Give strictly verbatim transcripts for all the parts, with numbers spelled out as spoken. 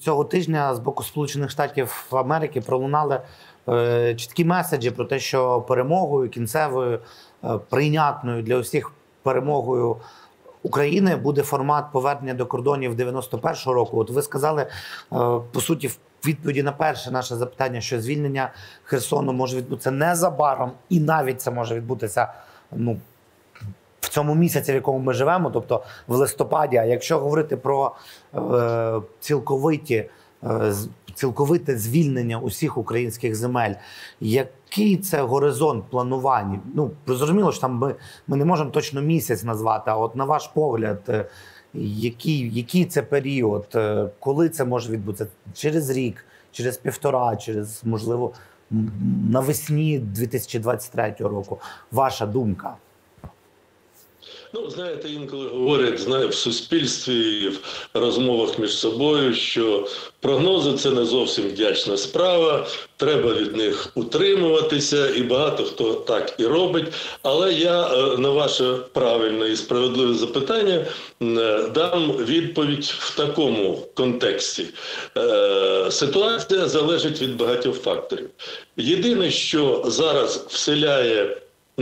Цього тижня з боку Сполучених Штатів Америки пролунали е, чіткі меседжі про те, що перемогою кінцевою, е, прийнятною для усіх перемогою України буде формат повернення до кордонів дев'яносто першого року. От ви сказали, е, по суті, в відповіді на перше наше запитання, що звільнення Херсону може відбутися незабаром, і навіть це може відбутися, ну, в цьому місяці, в якому ми живемо, тобто в листопаді. А якщо говорити про е, цілковиті, е, цілковите звільнення усіх українських земель, який це горизонт планування? Ну, зрозуміло, що там ми, ми не можемо точно місяць назвати, а от на ваш погляд, е, який, який це період, е, коли це може відбутися? Через рік, через півтора, через, можливо, навесні дві тисячі двадцять третього року? Ваша думка? Ну, знаєте, інколи говорять, знає, в суспільстві і в розмовах між собою, що прогнози – це не зовсім вдячна справа, треба від них утримуватися, і багато хто так і робить. Але я на ваше правильне і справедливе запитання дам відповідь в такому контексті. Ситуація залежить від багатьох факторів. Єдине, що зараз вселяє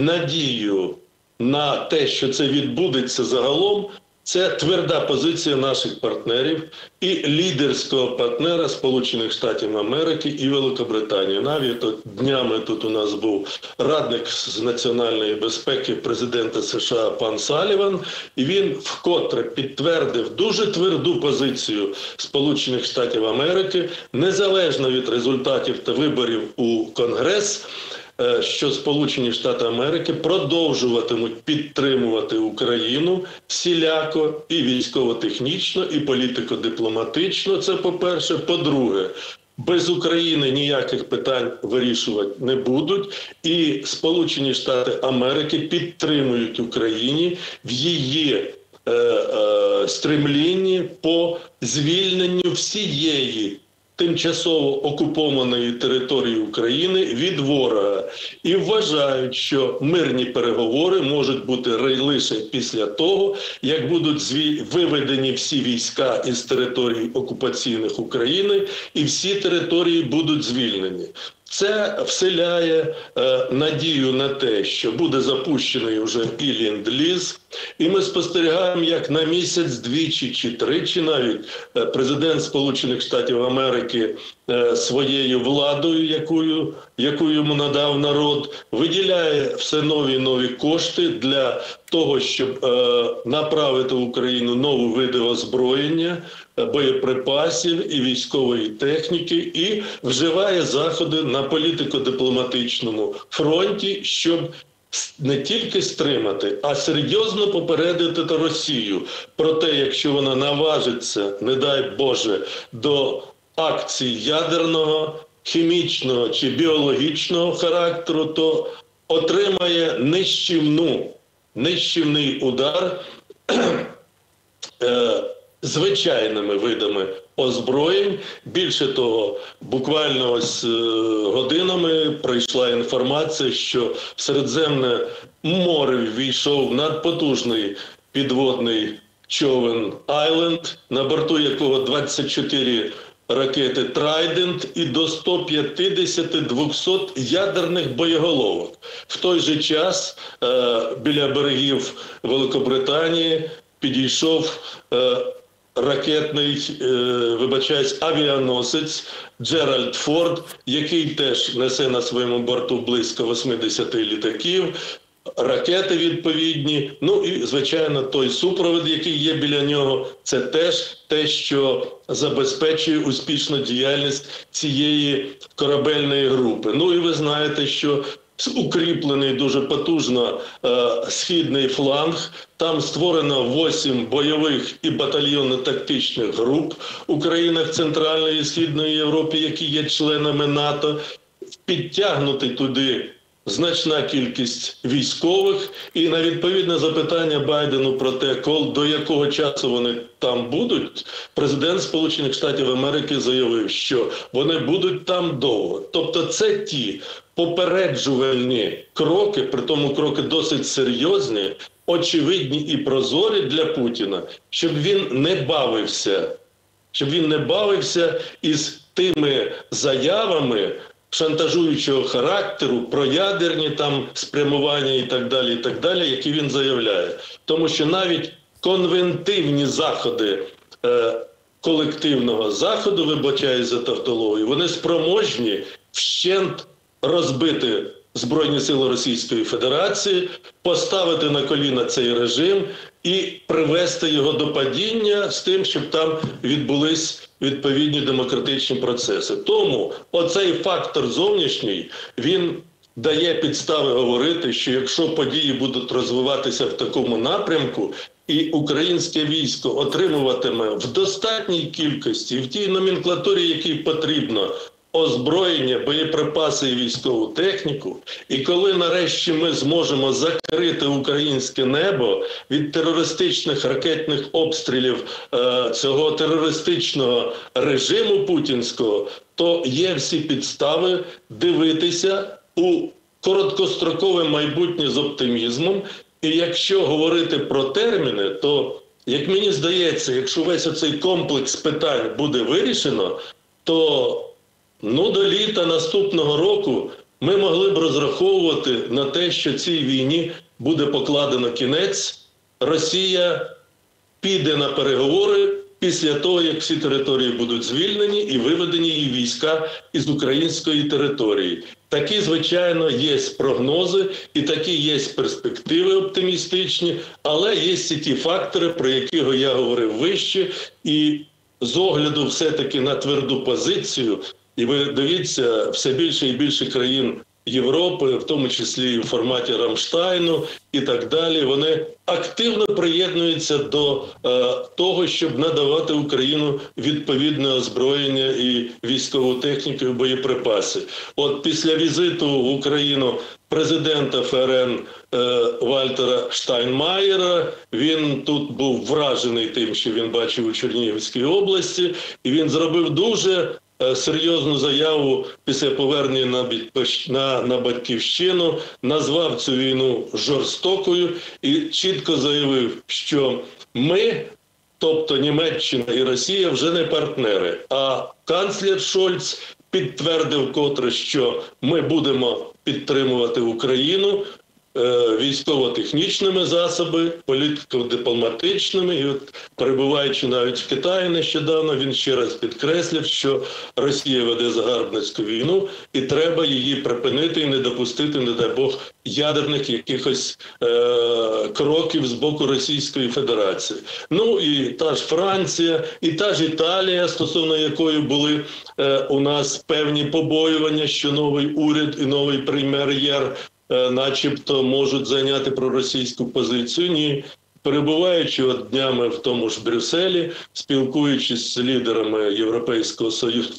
надію на те, що це відбудеться загалом, це тверда позиція наших партнерів і лідерського партнера Сполучених Штатів Америки і Великобританії. Навіть от днями тут у нас був радник з національної безпеки президента США пан Саліван, і він вкотре підтвердив дуже тверду позицію Сполучених Штатів Америки, незалежно від результатів та виборів у Конгрес, що Сполучені Штати Америки продовжуватимуть підтримувати Україну всіляко і військово-технічно, і політико-дипломатично. Це по-перше. По-друге, без України ніяких питань вирішувати не будуть. І Сполучені Штати Америки підтримують Україні в її е, е, стремлінні по звільненню всієї тимчасово окупованої території України від ворога. І вважають, що мирні переговори можуть бути лише після того, як будуть зві... виведені всі війська із територій окупаційних України і всі території будуть звільнені. Це вселяє е, надію на те, що буде запущений вже і ленд-ліз, і ми спостерігаємо, як на місяць, двічі чи тричі навіть е, президент Сполучених Штатів Америки е, своєю владою, якою, яку йому надав народ, виділяє все нові і нові кошти для того, щоб е, направити в Україну нові види озброєння, боєприпасів і військової техніки, і вживає заходи на політико-дипломатичному фронті, щоб не тільки стримати, а серйозно попередити Росію про те, якщо вона наважиться, не дай Боже, до акцій ядерного, хімічного чи біологічного характеру, то отримає нищівну, нищівний удар е звичайними видами озброєнь. Більше того, буквально ось годинами прийшла інформація, що в Середземне море ввійшов надпотужний підводний човен «Айленд», на борту якого двадцять чотири ракети «Трайдент» і до ста п'ятдесят - двохсот ядерних боєголовок. В той же час е біля берегів Великобританії підійшов е ракетний, е, вибачаюсь, авіаносець Джеральд Форд, який теж несе на своєму борту близько восьмидесяти літаків, ракети відповідні, ну і, звичайно, той супровід, який є біля нього, це теж те, що забезпечує успішну діяльність цієї корабельної групи. Ну і ви знаєте, що укріплений дуже потужно е, східний фланг. Там створено вісім бойових і батальйонно-тактичних груп у країнах Центральної і Східної Європи, які є членами НАТО. Підтягнути туди значна кількість військових. І на відповідне запитання Байдену про те, до якого часу вони там будуть, президент Сполучених Штатів Америки заявив, що вони будуть там довго. Тобто це ті попереджувальні кроки, при тому кроки досить серйозні, очевидні і прозорі для Путіна, щоб він не бавився щоб він не бавився із тими заявами шантажуючого характеру, про ядерні там спрямування і так далі, і так далі, які він заявляє. Тому що навіть конвентивні заходи е, колективного заходу, вибачаю за тавтологію, вони спроможні вщент розбити Збройні сили Російської Федерації, поставити на коліна цей режим і привести його до падіння з тим, щоб там відбулись відповідні демократичні процеси. Тому оцей фактор зовнішній, він дає підстави говорити, що якщо події будуть розвиватися в такому напрямку, і українське військо отримуватиме в достатній кількості, в тій номенклатурі, якій потрібно, озброєння, боєприпаси і військову техніку, і коли нарешті ми зможемо закрити українське небо від терористичних ракетних обстрілів е, цього терористичного режиму путінського, то є всі підстави дивитися у короткострокове майбутнє з оптимізмом. І якщо говорити про терміни, то, як мені здається, якщо весь оцей комплекс питань буде вирішено, то ну, до літа наступного року ми могли б розраховувати на те, що цій війні буде покладено кінець. Росія піде на переговори після того, як всі території будуть звільнені і виведені її війська із української території. Такі, звичайно, є прогнози і такі є перспективи оптимістичні, але є і ті фактори, про які я говорив вище, і з огляду все-таки на тверду позицію, і ви дивіться, все більше і більше країн Європи, в тому числі і в форматі Рамштайну і так далі, вони активно приєднуються до е, того, щоб надавати Україну відповідне озброєння і військову техніку, і боєприпаси. От після візиту в Україну президента ФРН е, Вальтера Штайнмаєра, він тут був вражений тим, що він бачив у Чернігівській області, і він зробив дуже серйозну заяву після повернення на, на, на Батьківщину, назвав цю війну жорстокою і чітко заявив, що ми, тобто Німеччина і Росія, вже не партнери, а канцлер Шольц підтвердив котре, що ми будемо підтримувати Україну військово-технічними засобами, політико-дипломатичними. І от, перебуваючи навіть в Китаї нещодавно, він ще раз підкреслив, що Росія веде загарбницьку війну і треба її припинити і не допустити, не дай Бог, ядерних якихось е- кроків з боку Російської Федерації. Ну і та ж Франція, і та ж Італія, стосовно якої були е- у нас певні побоювання, що новий уряд і новий прем'єр начебто можуть зайняти проросійську позицію. Ні. Перебуваючи от днями в тому ж Брюсселі, спілкуючись з лідерами Європейського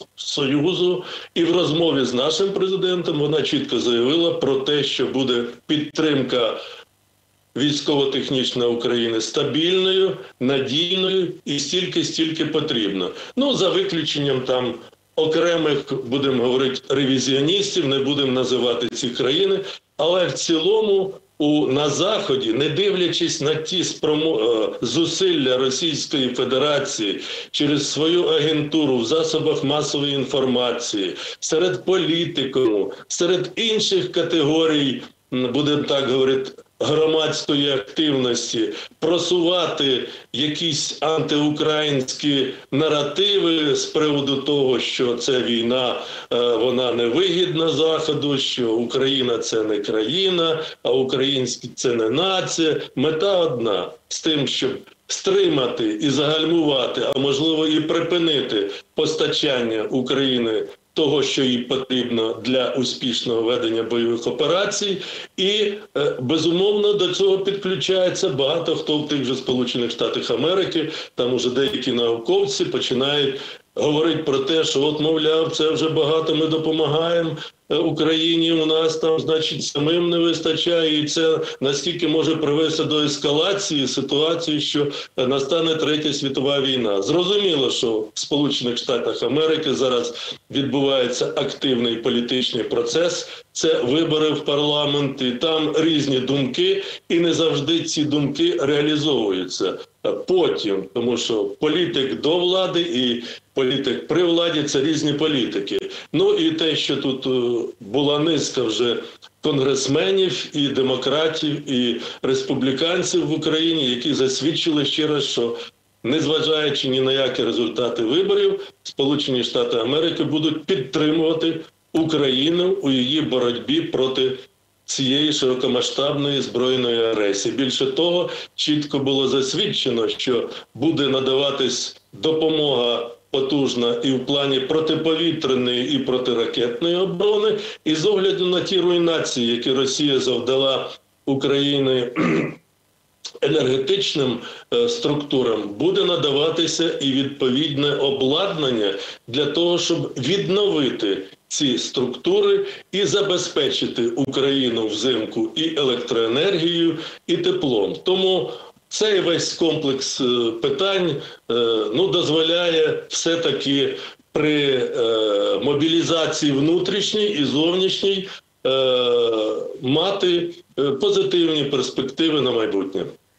Союзу, і в розмові з нашим президентом вона чітко заявила про те, що буде підтримка військово-технічна України стабільною, надійною і стільки-стільки потрібно. Ну, за виключенням там окремих, будемо говорити, ревізіоністів, не будемо називати ці країни, але в цілому у, на Заході, не дивлячись на ті спромо... зусилля Російської Федерації через свою агентуру в засобах масової інформації, серед політиків, серед інших категорій, будемо так говорити, громадської активності, просувати якісь антиукраїнські наративи з приводу того, що ця війна, вона невигідна Заходу, що Україна – це не країна, а українські – це не нація. Мета одна – з тим, щоб стримати і загальмувати, а можливо і припинити постачання України того, що їй потрібно для успішного ведення бойових операцій. І, безумовно, до цього підключається багато хто в тих же Сполучених Штатах Америки. Там уже деякі науковці починають говорити про те, що от, мовляв, це вже багато ми допомагаємо Україні, у нас там, значить, самим не вистачає, і це наскільки може привести до ескалації ситуації, що настане Третя світова війна. Зрозуміло, що в Сполучених Штатах Америки зараз відбувається активний політичний процес, це вибори в парламент, і там різні думки, і не завжди ці думки реалізовуються. потім, тому що політик до влади і політик при владі – це різні політики. Ну і те, що тут була низка вже конгресменів і демократів, і республіканців в Україні, які засвідчили ще раз, що незважаючи ні на які результати виборів, Сполучені Штати Америки будуть підтримувати Україну у її боротьбі проти цієї широкомасштабної збройної агресії. Більше того, чітко було засвідчено, що буде надаватись допомога потужна і в плані протиповітряної і протиракетної оборони, і з огляду на ті руйнації, які Росія завдала Україні енергетичним е, структурам, буде надаватися і відповідне обладнання для того, щоб відновити ці структури і забезпечити Україну взимку і електроенергією, і теплом. Тому цей весь комплекс е, питань е, ну, дозволяє все-таки при е, мобілізації внутрішній і зовнішній е, мати е, позитивні перспективи на майбутнє.